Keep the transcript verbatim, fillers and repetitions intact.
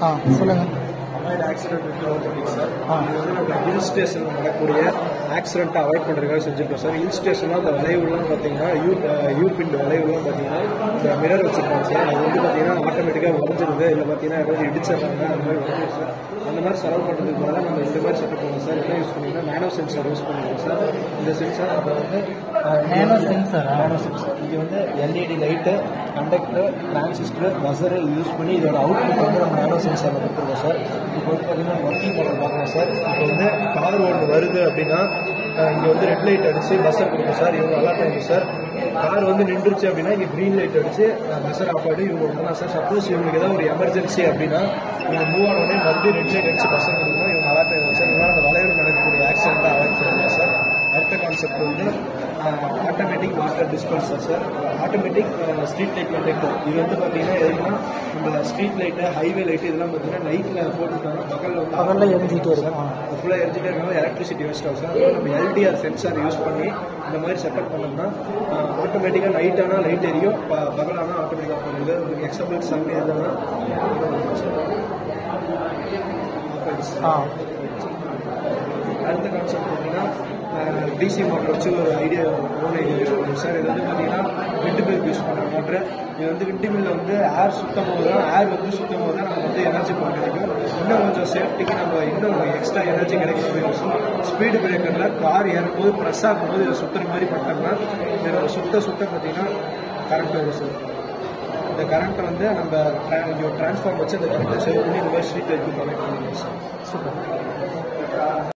ஆ சொல்லுங்கள். Avoid accident with robotics sir. இது வந்து நம்ம ஹில் ஸ்டேஷனில் நடக்கக்கூடிய ஆக்சிடென்ட்டை அவாய்ட் பண்ணுறதுக்காக செஞ்சுருக்கோம் சார். ஹில் ஸ்டேஷனில் அந்த வளைவுலாம் பார்த்தீங்கன்னா யூ யூ பின் வளைவுலாம் பார்த்தீங்கன்னா இந்த மிரர் வச்சுருப்பாங்க சார். அது வந்து பார்த்தீங்கன்னா ஆட்டோமேட்டிக்காக வளைஞ்சிருது, இல்லை பார்த்தீங்கன்னா ஏதாவது இடிச்சிடுறாங்க, அந்த மாதிரி வந்துருக்கு சார். அந்த மாதிரி செலவு பண்ணுறதுக்கு பதிலாக நம்ம இந்த மாதிரி செட்டப் பண்ணுவோம் சார். என்ன யூஸ் பண்ணிங்கன்னா நானோ சென்சார் யூஸ் பண்ணுவோம் சார். இந்த சென்சார் அது வந்து நேனோ சென்சார் நானோ சென்சார் இது வந்து எல்இடி லைட்டு, கண்டக்டர், டிரான்சிஸ்டர், பஸரை யூஸ் பண்ணி இதோட அவுட்புட் வந்து நம்ம நானோ சென்சாரில் கொடுத்துருக்கோம் சார். இப்போ வந்து பார்த்தீங்கன்னா ஒர்க்கிங் மாடல் பார்க்கலாம் சார். இப்போ வந்து கார் ஒன்று வருது அப்படின்னா இங்கே வந்து ரெட் லைட் அடித்து பஸ்ஸர் கொடுக்கும் சார். இவங்க அலர்ட் ஆகிடும் சார். கார் வந்து நின்றுச்சு அப்படின்னா இங்கே க்ரீன் லைட் அடித்து பஸ்ஸர் ஆஃப் ஆகிடும். இவங்க ஒன்றுனா சார் சப்போஸ் இவங்களுக்கு ஏதாவது ஒரு எமர்ஜென்சி அப்படின்னா இவங்க மூவ் ஆனோடனே மறுபடியும் ரெட் லைட் அடித்து பஸ்ஸர் கொடுக்கணும். இவங்க அலர்ட் ஆகிடும் சார். இதனால் அந்த வளைவில் நடக்கக்கூடிய ஆக்சிடென்ட்டை அவாய்ட் பண்ணலாம் சார். அடுத்த கான்செப்ட் வந்து automatic water dispenser sir. Automatic street light conductor. இது வந்து பார்த்தீங்கன்னா எதுனா நம்ம ஸ்ட்ரீட் லைட்டு, ஹைவே லைட்டு இதெல்லாம் பார்த்தீங்கன்னா நைட்டில் போட்டுட்டாங்கன்னா பகலில் வந்து பகலில் எரிஞ்சிட்டே இருக்கும். ஃபுல்லாக எரிஞ்சிட்டே இருக்காங்க, எலக்ட்ரிசிட்டி வேஸ்ட் ஆகும் சார். அதனால் நம்ம எல்டிஆர் சென்சார் யூஸ் பண்ணி இந்த மாதிரி செட்டப் பண்ணோம்னா ஆட்டோமேட்டிக்காக நைட் ஆனால் லைட் எரியும், ப பகலானால் ஆட்டோமேட்டிக்காக பண்ணுது. உங்களுக்கு எக்ஸாம்பிள் சன் எதுனா அடுத்த கான்செப்ட் பார்த்தீங்கன்னா டிசி மோட்டர் வச்சு ஒரு ஐடியா ஓன் ஐடியா யூஸ் பண்ணுவோம் சார். இது வந்து பார்த்தீங்கன்னா விண்டு மில் யூஸ் பண்ணுற மோட்ரு. இது வந்து விண்டு மில்லில் வந்து ஏர் சுத்தம் போது தான் ஏர் வந்து சுத்தம் போது தான் நம்ம வந்து எனர்ஜி போக கிடைக்கும். இன்னும் கொஞ்சம் சேஃப்டிக்கு நம்ம இன்னும் எக்ஸ்ட்ரா எனர்ஜி கிடைக்கும். ஸ்பீடு பிரேக்கரில் கார் ஏறும்போது ப்ரெஸ் ஆகும்போது இதை சுற்றுற மாதிரி பண்ணிட்டோம்னா இதை நம்ம சுத்த சுத்த பார்த்தீங்கன்னா கரண்ட் வரும் சார். இந்த கரண்ட்டை வந்து நம்ம இங்கே டிரான்ஸ்ஃபார்ம் வச்சு அந்த கரண்ட்டை சேவ் பண்ணி இந்த மாதிரி ஸ்ட்ரீட் லைட் கனெக்ட் பண்ணிடுவோம் சார். சூப்பர்.